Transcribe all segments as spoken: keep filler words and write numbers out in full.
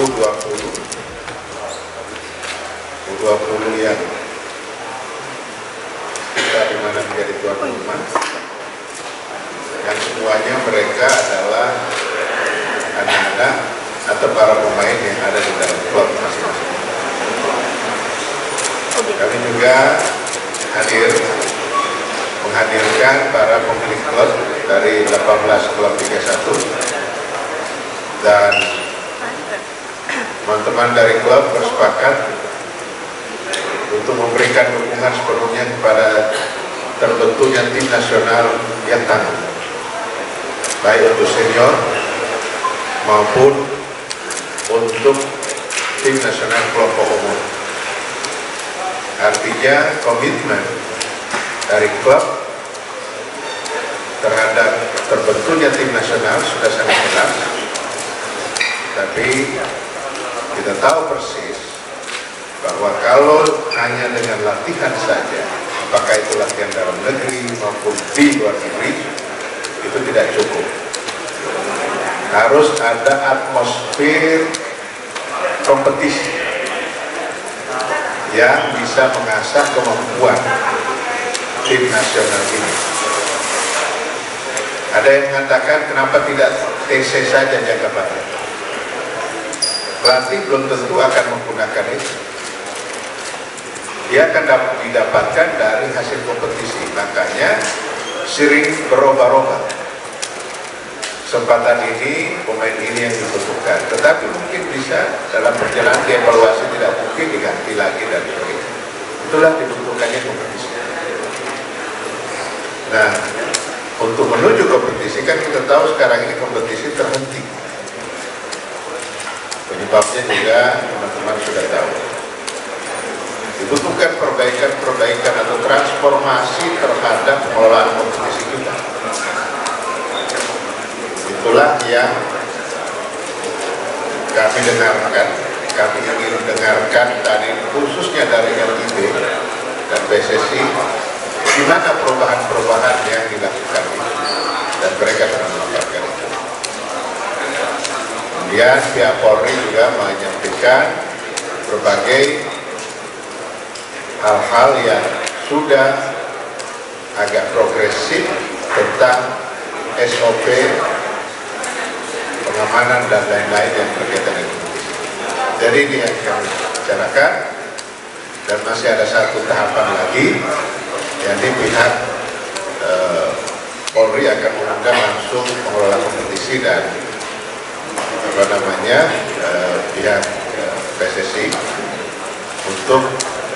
U dua puluh U dua puluh yang kita dimana menjadi tuan rumah, yang semuanya mereka adalah anak-anak atau para pemain yang ada di dalam klub masing-masing. Kami juga hadir menghadirkan para pemilik klub dari delapan belas klub Liga satu, dan teman-teman dari klub bersepakat untuk memberikan dukungan sepenuhnya kepada terbentuknya tim nasional yang tangguh, baik untuk senior maupun untuk tim nasional kelompok umur. Artinya komitmen dari klub terhadap terbentuknya tim nasional sudah sangat jelas, tapi kita tahu persis bahwa kalau hanya dengan latihan saja, apakah itu latihan dalam negeri maupun di luar negeri, itu tidak cukup. Harus ada atmosfer kompetisi yang bisa mengasah kemampuan tim nasional ini. Ada yang mengatakan kenapa tidak T C saja jaga badan. Pelatih belum tentu akan menggunakan itu. Dia akan didapatkan dari hasil kompetisi, makanya sering berubah-ubah. Kesempatan ini, pemain ini yang dibutuhkan, tetapi mungkin bisa dalam perjalanan dievaluasi, tidak mungkin diganti lagi dan sebagainya. Itulah dibutuhkannya kompetisi. Nah, untuk menuju kompetisi kan kita tahu sekarang ini kompetisi terhenti. Penyebabnya juga teman-teman sudah tahu. Dibutuhkan perbaikan-perbaikan atau transformasi terhadap pengelolaan kompetisi kita. Itulah yang kami dengarkan, kami ingin dengarkan tadi khususnya dari L I B dan P S S I, di mana perubahan-perubahan yang dilakukan dan mereka sudah melakukan itu. Kemudian pihak Polri juga menyampaikan berbagai hal-hal yang sudah agak progresif tentang S O P, pengamanan dan lain-lain yang berkaitan dengan itu. Jadi ini yang kami bicarakan, dan masih ada satu tahapan lagi, yakni pihak eh, Polri akan mengundang langsung pengelola kompetisi dan apa namanya eh, pihak eh, P S S I untuk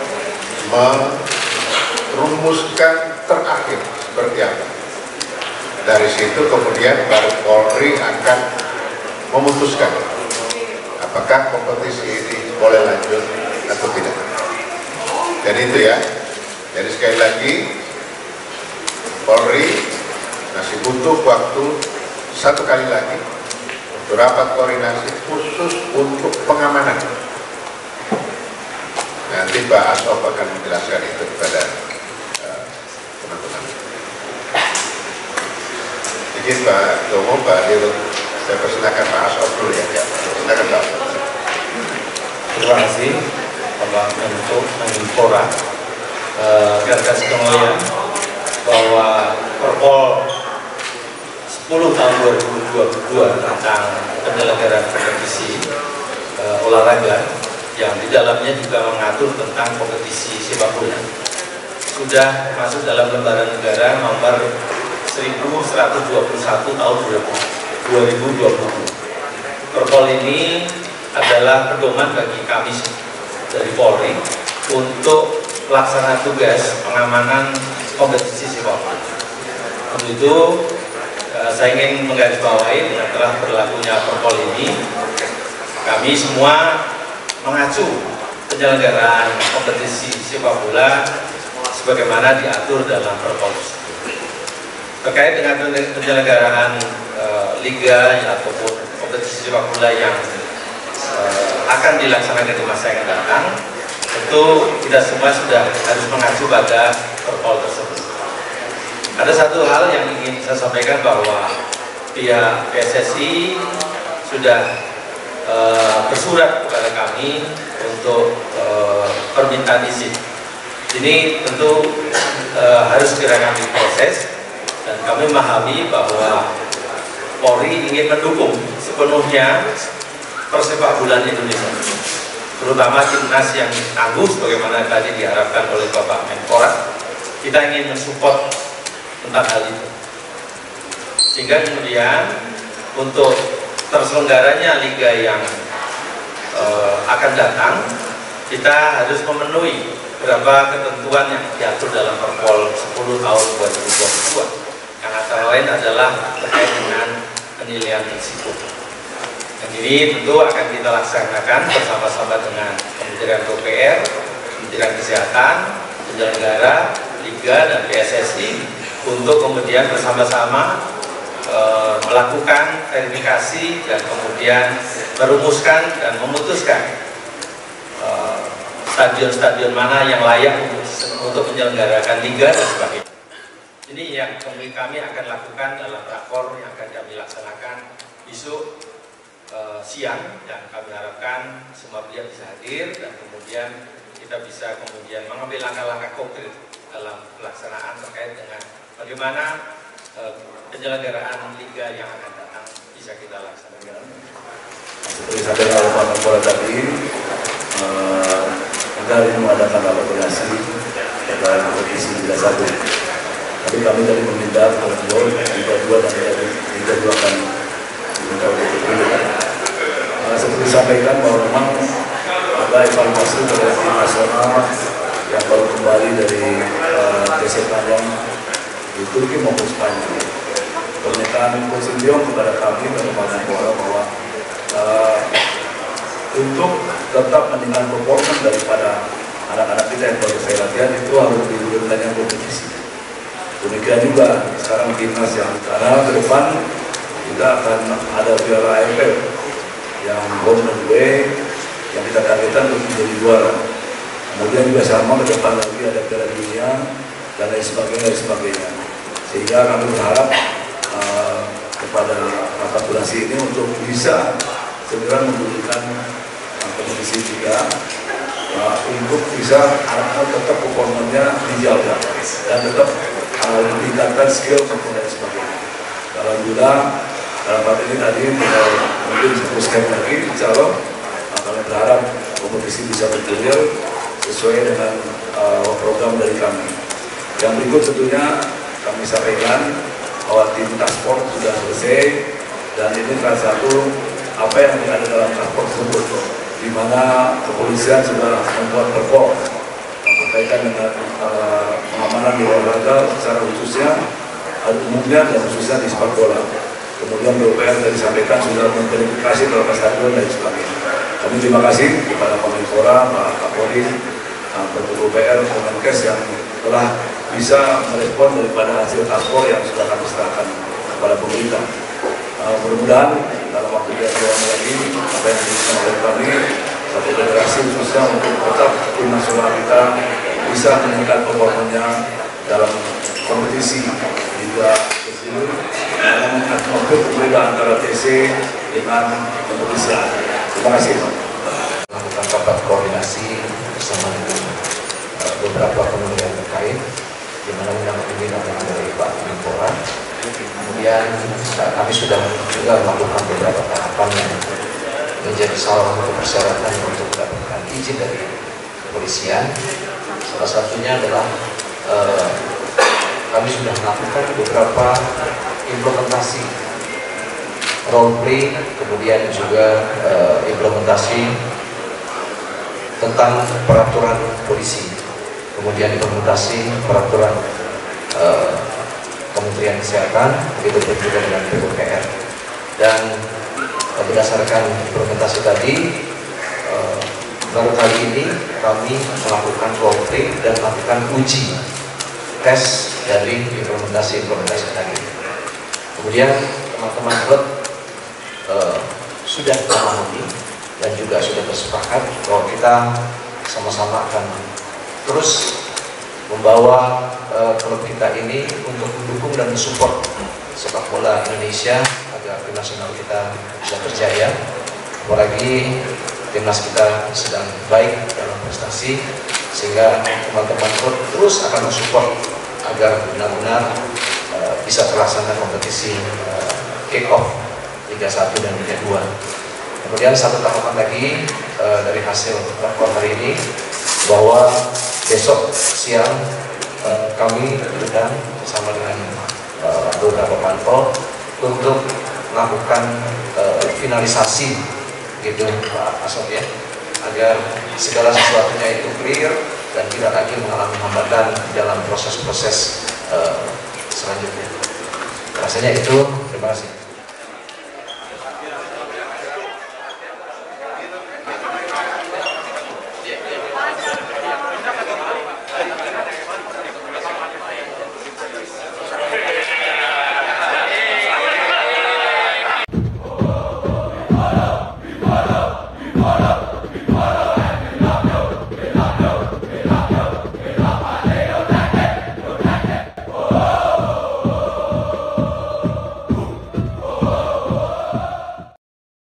merumuskan terakhir seperti apa. Dari situ kemudian baru Polri akan memutuskan apakah kompetisi ini boleh lanjut atau tidak. Dan itu ya. Jadi sekali lagi, Polri masih butuh waktu satu kali lagi untuk rapat koordinasi khusus untuk pengamanan. Nanti Pak Asof akan menjelaskan itu kepada teman-teman. Uh, Izin Pak Tomo, Pak Dirut, saya persilakan Pak Asof dulu ya. ya. Silakan Pak. Terima kasih Bapak Menko Menpora. Saya kasih kemuliaan bahwa Perpol sepuluh tahun dua ribu dua puluh dua tentang penyelenggaraan kompetisi uh, olahraga yang di dalamnya juga mengatur tentang kompetisi sepak bola sudah masuk dalam lembaran negara nomor seribu seratus dua puluh satu tahun dua ribu dua puluh. Perpol ini adalah pedoman bagi kami dari Polri untuk pelaksana tugas pengamanan kompetisi sepak bola. Untuk itu saya ingin menggarisbawahi dengan telah berlakunya Perpol ini, kami semua mengacu penyelenggaraan kompetisi sepak bola sebagaimana diatur dalam Perpol. Terkait dengan penyelenggaraan e, liga ya, ataupun kompetisi sepak bola yang e, akan dilaksanakan di masa yang datang, tentu kita semua sudah harus mengacu pada Perpol tersebut. Ada satu hal yang ingin saya sampaikan bahwa pihak P S S I sudah uh, bersurat kepada kami untuk uh, permintaan izin. Ini tentu uh, harus segera kami proses, dan kami memahami bahwa Polri ingin mendukung sepenuhnya persepak bolaan Indonesia, terutama timnas yang tangguh sebagaimana tadi diharapkan oleh Bapak Menpora. Kita ingin mensupport tentang hal itu, sehingga kemudian untuk terselenggaranya liga yang uh, akan datang, kita harus memenuhi beberapa ketentuan yang diatur dalam Perpol sepuluh tahun dua ribu dua puluh dua, yang antara lain adalah terkait dengan penilaian risiko. Dan ini tentu akan kita laksanakan bersama-sama dengan Kementerian P U P R, Kementerian Kesehatan, penyelenggara, Liga, dan P S S I untuk kemudian bersama-sama e, melakukan verifikasi dan kemudian merumuskan dan memutuskan stadion-stadion e, mana yang layak untuk, untuk menyelenggarakan Liga dan sebagainya. Ini yang kami, kami akan lakukan dalam rakor yang akan kami laksanakan besok uh, siang, dan kami harapkan semua pihak bisa hadir dan kemudian kita bisa kemudian mengambil langkah-langkah konkret dalam pelaksanaan terkait dengan bagaimana uh, penyelenggaraan Liga yang akan datang bisa kita laksanakan. Seperti saudara Pak Menpora tadi, uh, kita hari ini mengadakan koordinasi terkait kompetisi Liga satu. Tapi kami tadi meminta kontrol Liga dua dan Liga dua akan diminta untuk berpindah. Uh, seperti disampaikan bahwa memang ada evaluasi terhadap tim nasional yang baru kembali dari uh, geser panjang di Turki maupun Spanyol. Pernyataan Coach Sintayong kepada kami dan Pak Menpora bahwa uh, untuk tetap meningkatkan performa daripada anak-anak kita yang baru saya latihan itu harus dilakukan kompetisi. Demikian juga sekarang timnas yang karena ke depan kita akan ada Piala A F F yang home and away yang kita targetkan untuk menjadi juara. Kemudian juga sama ke depan lagi ada Piala Dunia dan lain sebagainya, lain sebagainya. Sehingga kami berharap uh, kepada rapat koordinasi ini untuk bisa segera membutuhkan uh, kompetisi juga uh, untuk bisa anak-anak tetap performanya dijaga dan tetap uh, meningkatkan skill maupun lain sebagainya. Alhamdulillah dalam part ini tadi kita mungkin fokuskan lagi, insya Allah uh, kami berharap kompetisi bisa bergulir sesuai dengan uh, program dari kami. Yang berikut tentunya kami sampaikan bahwa tim task force sudah selesai, dan ini salah satu apa yang ada dalam task force tersebut, di mana kepolisian sudah membuat perpol berkaitan dengan uh, pengamanan di olahraga secara khususnya, umumnya dan khususnya di sepak bola. Kemudian B P R tadi disampaikan sudah memverifikasi beberapa stadion dan sebagainya. Kami terima kasih kepada Pak Menpora, Pak Kapolri, Ketua B P R, Kemenkes yang telah bisa merespon daripada hasil task force yang sudah kami serahkan kepada pemerintah. Uh, mudah-mudahan dalam waktu yang lama lagi apa yang dilakukan oleh kami satu federasi khususnya untuk tetap tim nasional kita bisa meningkatkan performanya dalam kompetisi Liga Kecil dalam mengatur berbeda antara T C dengan kompetisi. Terima kasih. Melakukan rapat koordinasi bersama dengan uh, beberapa kementerian terkait, di mana undangan ini datang dari Pak Menpora. Kemudian uh, kami sudah juga melakukan beberapa tahapan yang menjadi salah satu persyaratan untuk mendapatkan izin dari kepolisian. Salah satunya adalah uh, kami sudah melakukan beberapa implementasi role play, kemudian juga uh, implementasi tentang peraturan polisi, kemudian implementasi peraturan uh, Kementerian Kesehatan, begitu pun juga dengan P U P R. Dan uh, berdasarkan implementasi tadi, uh, baru kali ini kami melakukan role play dan melakukan uji tes dari implementasi-implementasi tadi. Kemudian teman-teman klub uh, sudah memahami dan juga sudah bersepakat bahwa kita sama-sama akan terus membawa uh, klub kita ini untuk mendukung dan mensupport sepak bola Indonesia agar tim nasional kita bisa berjaya. apalagi timnas kita sedang baik dalam prestasi, sehingga teman-teman pun terus akan mensupport agar benar-benar uh, bisa terlaksana kompetisi uh, kick off Liga satu dan Liga dua. Kemudian satu tahapan lagi uh, dari hasil rakor hari ini, bahwa besok siang uh, kami diundang bersama dengan uh, beberapa pantol untuk melakukan uh, finalisasi gedung Pak Asok ya, agar segala sesuatunya itu clear dan tidak lagi mengalami hambatan dalam proses-proses uh, selanjutnya. Rasanya itu, terima kasih.